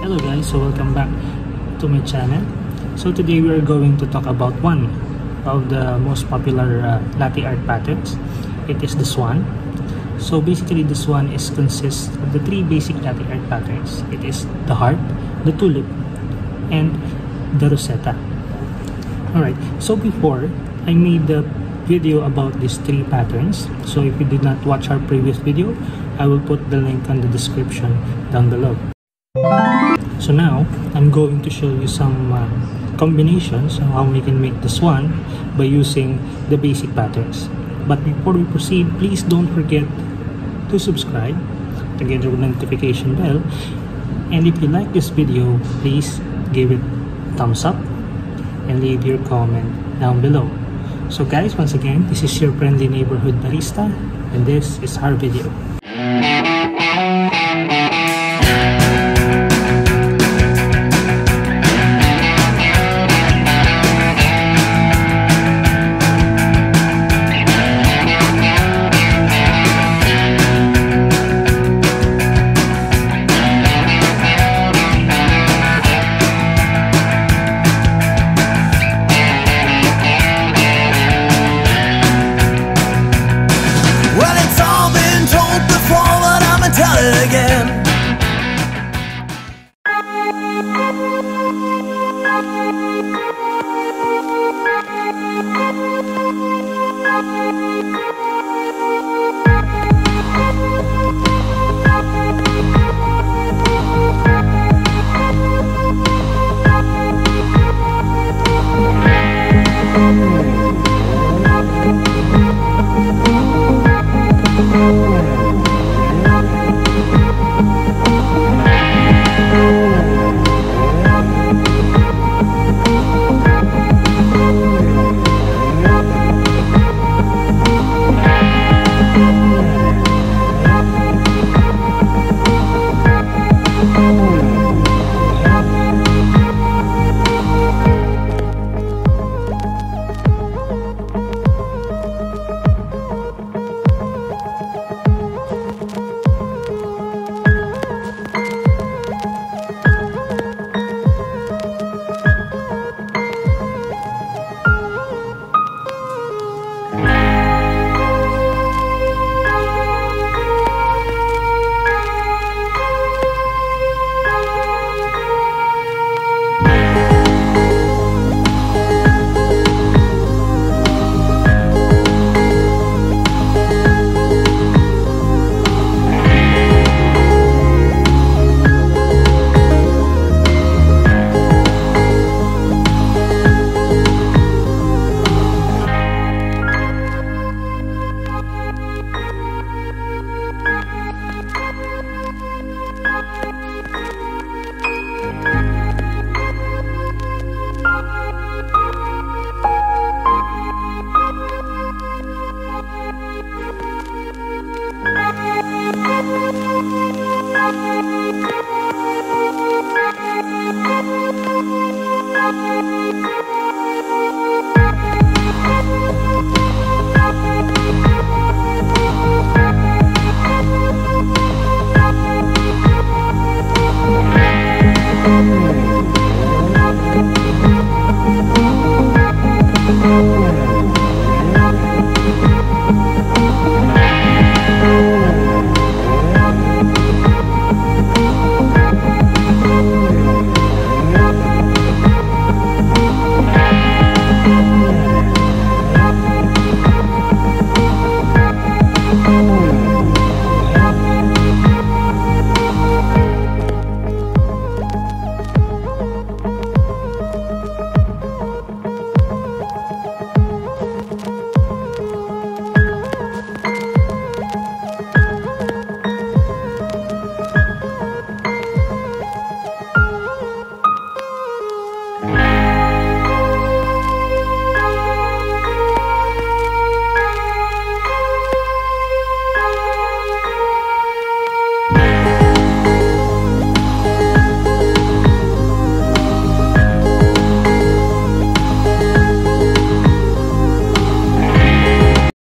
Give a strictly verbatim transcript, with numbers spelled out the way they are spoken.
Hello guys, so welcome back to my channel. So today we are going to talk about one of the most popular uh, latte art patterns. It is the swan. So basically the swan is consists of the three basic latte art patterns. It is the heart, the tulip, and the rosetta. Alright, so before I made the video about these three patterns. So if you did not watch our previous video, I will put the link on the description down below. So now I'm going to show you some uh, combinations on how we can make the swan by using the basic patterns. But before we proceed, please don't forget to subscribe together with the notification bell. And if you like this video, please give it a thumbs up and leave your comment down below. So guys, once again, this is your friendly neighborhood barista, and this is our video.